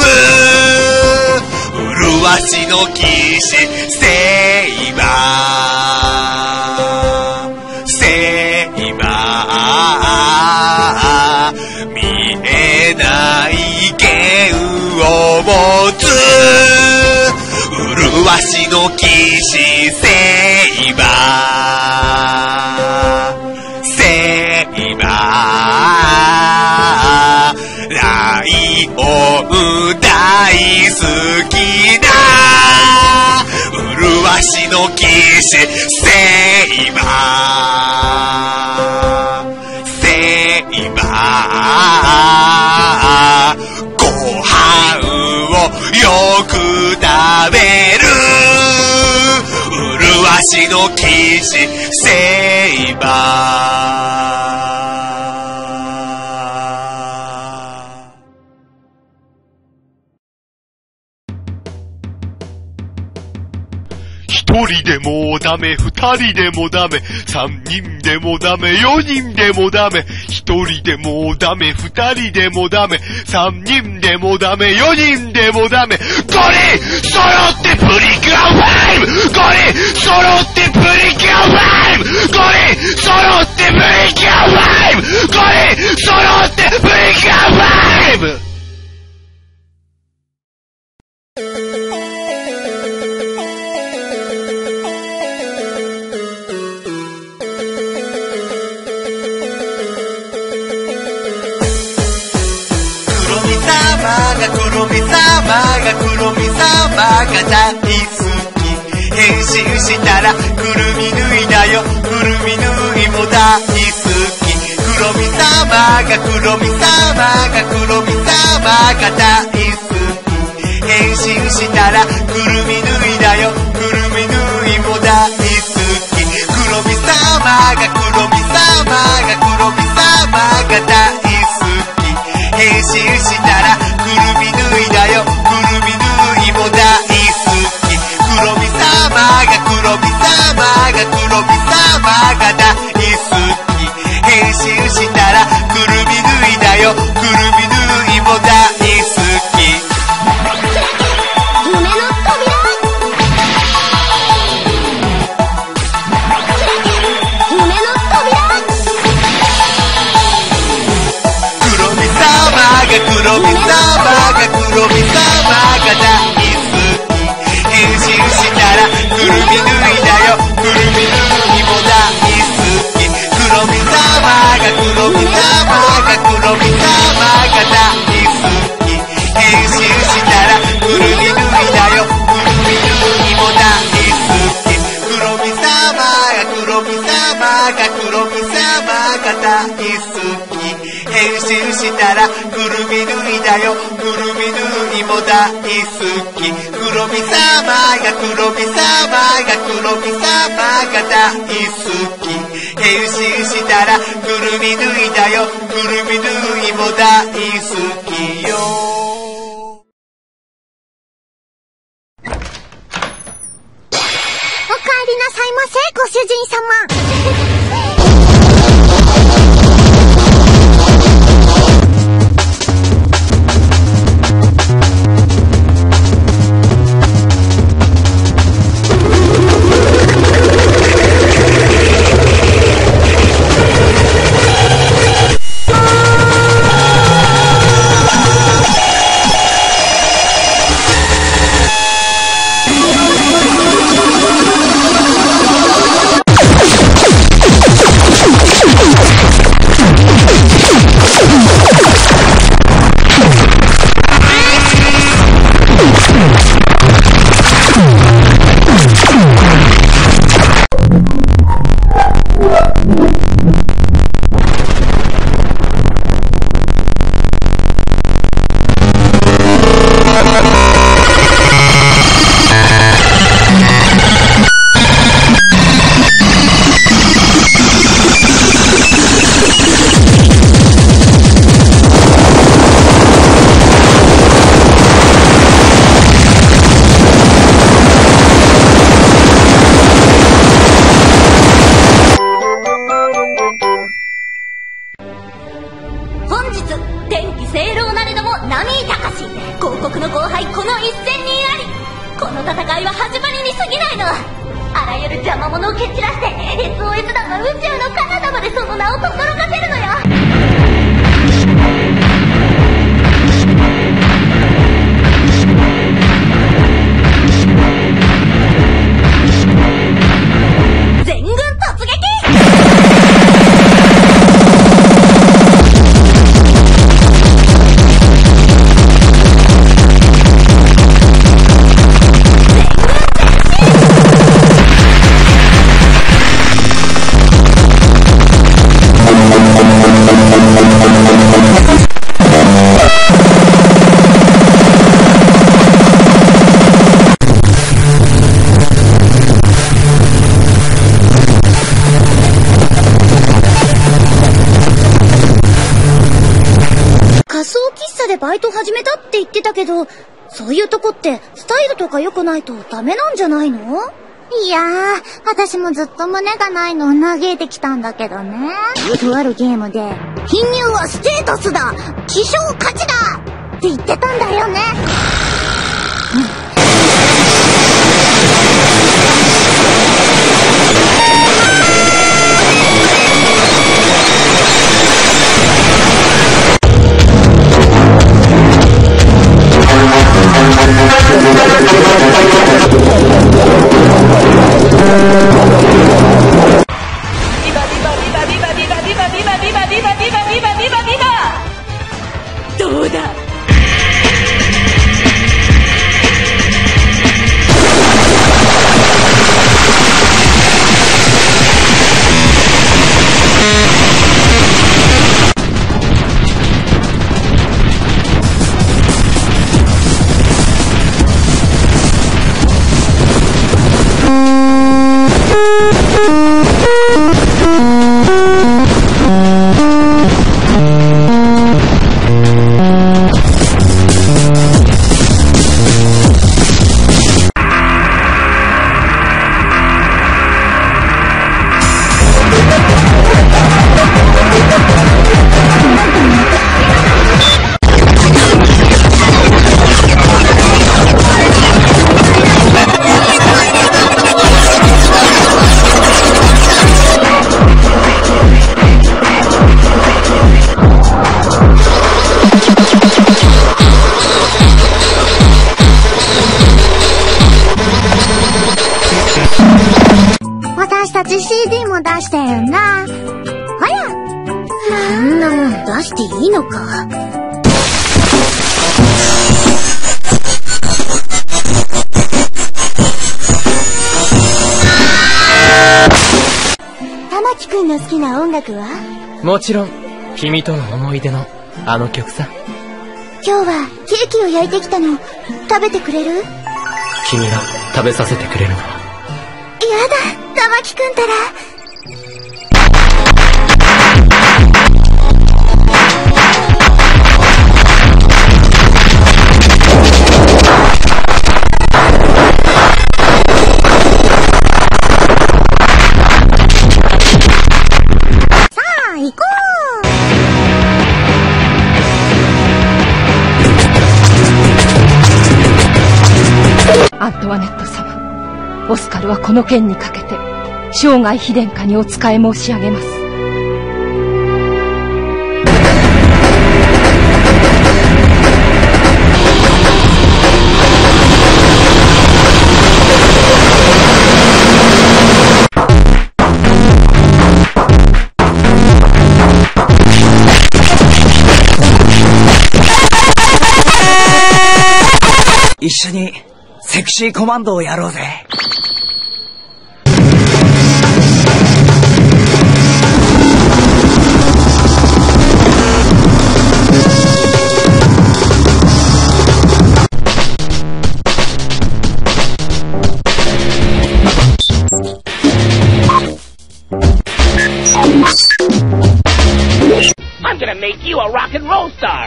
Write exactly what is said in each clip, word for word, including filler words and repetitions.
ム麗しの騎士セイバーセイバー見えない剣を持つ麗しの騎士セイバーセイバーライオン大好きな麗しの騎士セイバーセイバーご飯をよく食べる麗しの騎士セイバー一人でもダメ、二人でもダメ、三人でもダメ、四人でもダメ、一人でもダメ、二人でもダメ、三人でもダメ、四人でもダメ、ごにん揃ってプリキュアファイブ、ごにん揃ってプリキュアファイブ、ごにん揃ってプリキュアファイブ、ごにん揃ってプリキュアファイブ。 黒見様が黒見様が大好き変身したらくるみ脱いだよくるみ脱いも大好き黒見様が黒見様が黒見様が大好き変身したらくるみ脱いだよくるみ脱いも大好き黒見様が黒見様が黒見様が大好き変身したらくるみ脱いだよくるみ脱いも大好き黒見様が黒見様が黒見様が大好き変身したらくるみ脱いだよくるみ脱いも大好き夢の扉夢の扉黒見様が黒見様が黒見様が大好き変身したらくるみ脱いだよくるみ脱いも大好き黒見様が黒見様が黒見様が大好き変身したらくるみ脱いだよくるみ脱いも大好き黒見様が黒見様が黒見様が大好き変身したらくるみ脱いだよくるみ脱いも大好き黒見様が黒見様が黒見様が大好き変身したらくるみ脱いだよくるみ脱いも大好きよおかえりなさいませご主人様この戦いは始まりに過ぎないの。あらゆる邪魔者を蹴散らして エスオーエス 団は宇宙の彼方までその名を轟かせるのよ。全軍突撃。 バイト始めたって言ってたけど、そういうとこってスタイルとか良くないとダメなんじゃないの？ いやー、私もずっと胸がないのを嘆いてきたんだけどね。とあるゲームで、貧乳はステータスだ、希少価値だって言ってたんだよね。 どうだ。 私たち シーディー も出してるんだ。ほら。 そんなもん出していいのか。 玉木くんの好きな音楽は？ もちろん君との思い出のあの曲さ。 今日はケーキを焼いてきたの。食べてくれる？ 君が食べさせてくれるのは。 やだ、玉木くんたら。さあ、行こう。 アントワネット様、オスカルはこの件にかけて生涯秘伝下にお仕え申し上げます。 一緒にセクシーコマンドをやろうぜ。 I'm gonna make you a rock and roll star.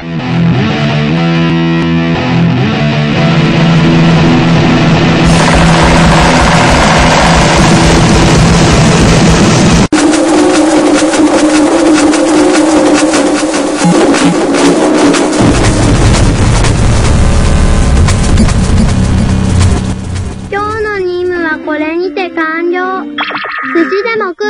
寿司でも食